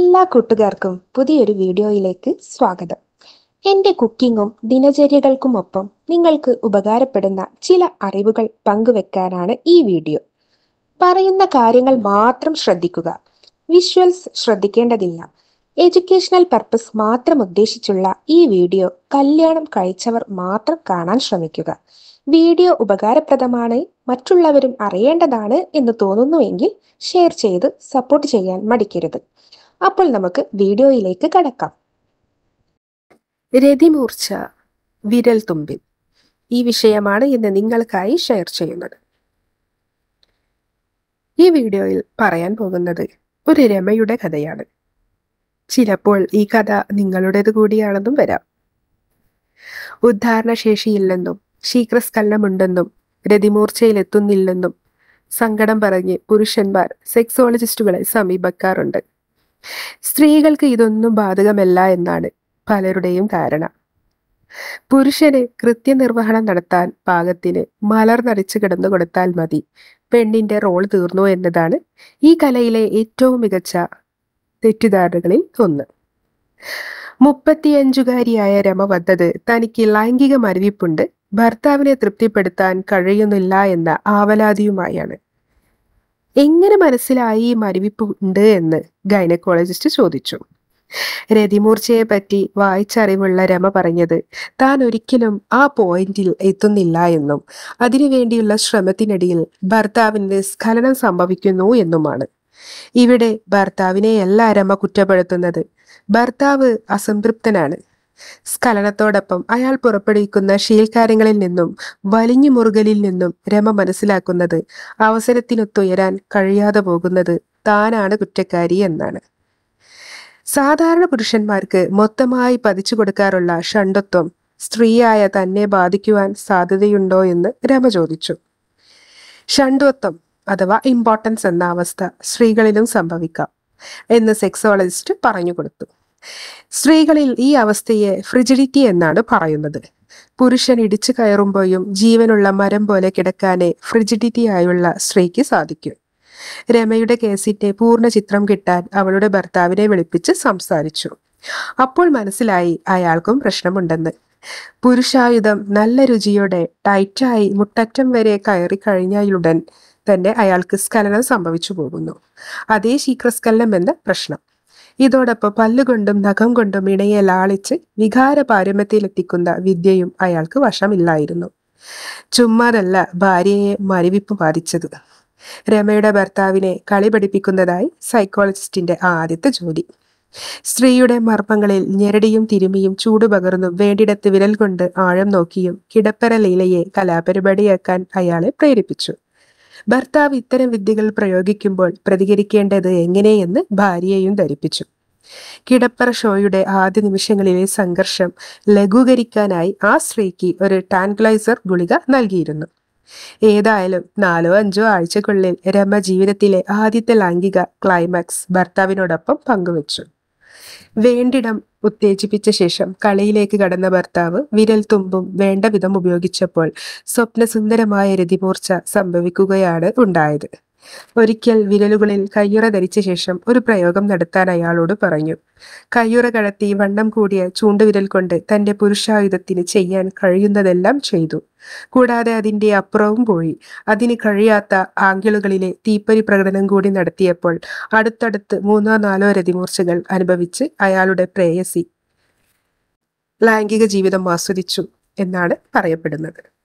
എല്ലാ കൂട്ടുകാർക്കും പുതിയൊരു വീഡിയോയിലേക്ക് സ്വാഗതം. എൻ്റെ കുക്കിങ്ങും ദിനചര്യകൾക്കുമൊപ്പം നിങ്ങൾക്ക് ഉപകാരപ്പെടുന്ന ചില അറിവുകൾ പങ്കുവെക്കാനാണ് ഈ വീഡിയോ. പറയുന്ന കാര്യങ്ങൾ മാത്രം ശ്രദ്ധിക്കുക. വിഷ്വൽസ് ശ്രദ്ധിക്കേണ്ടതില്ല. എഡ്യൂക്കേഷണൽ പർപ്പസ് മാത്രം ഉദ്ദേശിച്ചുള്ള ഈ വീഡിയോ കല്യാണം കഴിച്ചവർ മാത്രം കാണാൻ ശ്രമിക്കുക. വീഡിയോ ഉപകാരപ്രദമാണ്, മറ്റുള്ളവരും അറിയേണ്ടതാണ് എന്ന് തോന്നുന്നുവെങ്കിൽ ഷെയർ ചെയ്ത് സപ്പോർട്ട് ചെയ്യാൻ മടിക്കരുത്. അപ്പോൾ നമുക്ക് വീഡിയോയിലേക്ക് കടക്കാം. രതിമൂർച്ച, വിരൽ തുമ്പിൽ, ഈ വിഷയമാണ് ഇന്ന് നിങ്ങൾക്കായി ഷെയർ ചെയ്യുന്നത്. ഈ വീഡിയോയിൽ പറയാൻ പോകുന്നത് ഒരു രമയുടെ കഥയാണ്. ചിലപ്പോൾ ഈ കഥ നിങ്ങളുടേത് കൂടിയാണെന്നും വരാം. ഉദ്ധാരണശേഷിയില്ലെന്നും ശീഘ്രസ്ഖലനമുണ്ടെന്നും രതിമൂർച്ചയിലെത്തുന്നില്ലെന്നും സങ്കടം പറഞ്ഞ് പുരുഷന്മാർ സെക്സോളജിസ്റ്റുകളെ സമീപിക്കാറുണ്ട്. സ്ത്രീകൾക്ക് ഇതൊന്നും ബാധകമല്ല എന്നാണ് പലരുടെയും ധാരണ. പുരുഷന് കൃത്യനിർവഹണം നടത്താൻ പാകത്തിന് മലർന്നടിച്ചു കിടന്നു കൊടുത്താൽ മതി, പെണ്ണിന്റെ റോൾ തീർന്നു എന്നതാണ് ഈ കലയിലെ ഏറ്റവും മികച്ച തെറ്റിദ്ധാരണകളിൽ ഒന്ന്. 35-കാരിയായ രമ വന്നത് തനിക്ക് ലൈംഗിക മരവിപ്പുണ്ട്, ഭർത്താവിനെ തൃപ്തിപ്പെടുത്താൻ കഴിയുന്നില്ല എന്ന ആവലാതിയുമായാണ്. എങ്ങനെ മനസ്സിലായി ഈ മരവിപ്പ് ഉണ്ട് എന്ന് ഗൈനക്കോളജിസ്റ്റ് ചോദിച്ചു. രതിമൂർച്ചയെ പറ്റി വായിച്ചറിവുള്ള രമ പറഞ്ഞത് താൻ ഒരിക്കലും ആ പോയിന്റിൽ എത്തുന്നില്ല എന്നും അതിനുവേണ്ടിയുള്ള ശ്രമത്തിനിടയിൽ ഭർത്താവിന് സ്ഖലനം സംഭവിക്കുന്നു എന്നുമാണ്. ഇവിടെ ഭർത്താവിനെയല്ല രമ കുറ്റപ്പെടുത്തുന്നത്. ഭർത്താവ് അസംതൃപ്തനാണ്. സ്ഖലനത്തോടൊപ്പം അയാൾ പുറപ്പെടുവിക്കുന്ന ശീൽക്കാരങ്ങളിൽ നിന്നും വലിഞ്ഞു മുറുകലിൽ നിന്നും രമ മനസ്സിലാക്കുന്നത് അവസരത്തിനൊത്തുയരാൻ കഴിയാതെ പോകുന്നത് താനാണ് കുറ്റക്കാരി എന്നാണ്. സാധാരണ പുരുഷന്മാർക്ക് മൊത്തമായി പതിച്ചു കൊടുക്കാറുള്ള ഷണ്ഡത്വം സ്ത്രീയായ തന്നെ ബാധിക്കുവാൻ സാധ്യതയുണ്ടോ എന്ന് രമ ചോദിച്ചു. ഷണ്ഡത്വം അഥവാ ഇമ്പോർട്ടൻസ് എന്ന അവസ്ഥ സ്ത്രീകളിലും സംഭവിക്കാം എന്ന് സെക്സോളജിസ്റ്റ് പറഞ്ഞു കൊടുത്തു. സ്ത്രീകളിൽ ഈ അവസ്ഥയെ ഫ്രിജിഡിറ്റി എന്നാണ് പറയുന്നത്. പുരുഷൻ ഇടിച്ചു കയറുമ്പോഴും ജീവനുള്ള മരം പോലെ കിടക്കാനേ ഫ്രിജിഡിറ്റി ആയുള്ള സ്ത്രീക്ക് സാധിക്കും. രമയുടെ കേസിന്റെ പൂർണ്ണ ചിത്രം കിട്ടാൻ അവളുടെ ഭർത്താവിനെ വിളിപ്പിച്ച് സംസാരിച്ചു. അപ്പോൾ മനസ്സിലായി അയാൾക്കും പ്രശ്നമുണ്ടെന്ന്. പുരുഷായുധം നല്ല രുചിയോടെ ടൈറ്റായി മുട്ടറ്റം വരെ കയറി കഴിഞ്ഞയുടൻ തന്നെ അയാൾക്ക് സ്ഖലനം സംഭവിച്ചു പോകുന്നു. അതേ ശീഘ്രസ്ഖലനം എന്ന പ്രശ്നം. ഇതോടൊപ്പം പല്ലുകൊണ്ടും നഖം കൊണ്ടും ഇണയെ ലാളിച്ച് വികാര പാരമ്യത്തിലെത്തിക്കുന്ന വിദ്യയും അയാൾക്ക് വശമില്ലായിരുന്നു. ചുമ്മാതല്ല ഭാര്യയെ മരവിപ്പ് ബാധിച്ചത്. രമയുടെ ഭർത്താവിനെ കളി പഠിപ്പിക്കുന്നതായി സൈക്കോളജിസ്റ്റിന്റെ ആദ്യത്തെ ജോലി. സ്ത്രീയുടെ മർമ്മങ്ങളിൽ ഞെരടിയും തിരുമിയും ചൂടുപകർന്നും വേണ്ടിടത്ത് വിരൽ കൊണ്ട് ആഴം നോക്കിയും കിടപ്പറ ലീലയെ കലാപരിപാടിയാക്കാൻ അയാളെ പ്രേരിപ്പിച്ചു. ഭർത്താവ് ഇത്തരം വിദ്യകൾ പ്രയോഗിക്കുമ്പോൾ പ്രതികരിക്കേണ്ടത് എങ്ങനെയെന്ന് ഭാര്യയെയും ധരിപ്പിച്ചു. കിടപ്പറ ഷോയുടെ ആദ്യ നിമിഷങ്ങളിലെ സംഘർഷം ലഘൂകരിക്കാനായി ആ സ്ത്രീക്ക് ഒരു ടാൻഗ്ലൈസർ ഗുളിക നൽകിയിരുന്നു. ഏതായാലും 4-5 ആഴ്ചക്കുള്ളിൽ രമ ജീവിതത്തിലെ ആദ്യത്തെ ലൈംഗിക ക്ലൈമാക്സ് ഭർത്താവിനോടൊപ്പം പങ്കുവച്ചു. വേണ്ടിടം ഉത്തേജിപ്പിച്ച ശേഷം കളിയിലേക്ക് കടന്ന ഭർത്താവ് വിരൽ തുമ്പും വേണ്ട വിധം ഉപയോഗിച്ചപ്പോൾ സ്വപ്നസുന്ദരമായ രതിമൂർച്ച സംഭവിക്കുകയാണ് ഉണ്ടായത്. ഒരിക്കൽ വിരലുകളിൽ കയ്യുറ ധരിച്ച ശേഷം ഒരു പ്രയോഗം നടത്താൻ അയാളോട് പറഞ്ഞു. കയ്യുറ കടത്തി വണ്ണം കൂടിയ ചൂണ്ടുവിരൽ കൊണ്ട് തന്റെ പുരുഷായുധത്തിന് ചെയ്യാൻ കഴിയുന്നതെല്ലാം ചെയ്തു. കൂടാതെ അതിന്റെ അപ്പുറവും പോയി. അതിന് കഴിയാത്ത ആംഗിളുകളിലെ തീപ്പൊരി പ്രകടനം കൂടി നടത്തിയപ്പോൾ അടുത്തടുത്ത് 3-4 രതിമൂർച്ചകൾ അനുഭവിച്ച് അയാളുടെ പ്രേയസി ലൈംഗിക ജീവിതം ആസ്വദിച്ചു എന്നാണ് പറയപ്പെടുന്നത്.